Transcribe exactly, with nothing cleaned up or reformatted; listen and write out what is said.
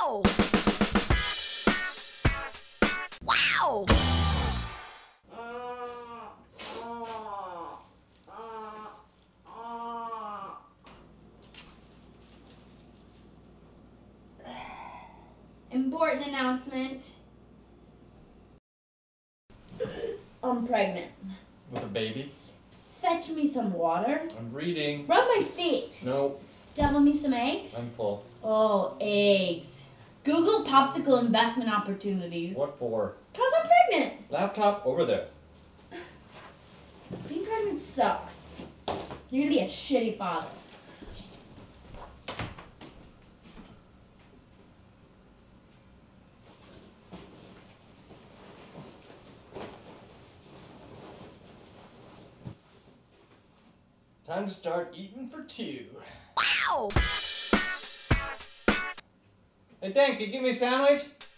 Wow! Wow! Important announcement. I'm pregnant. With a baby? Fetch me some water. I'm reading. Rub my feet. No, Double me some eggs. I'm full. Oh, eggs. Google popsicle investment opportunities. What for? Cause I'm pregnant. Laptop over there. Being pregnant sucks. You're gonna be a shitty father. Time to start eating for two. Wow! Hey, Dan, can you give me a sandwich?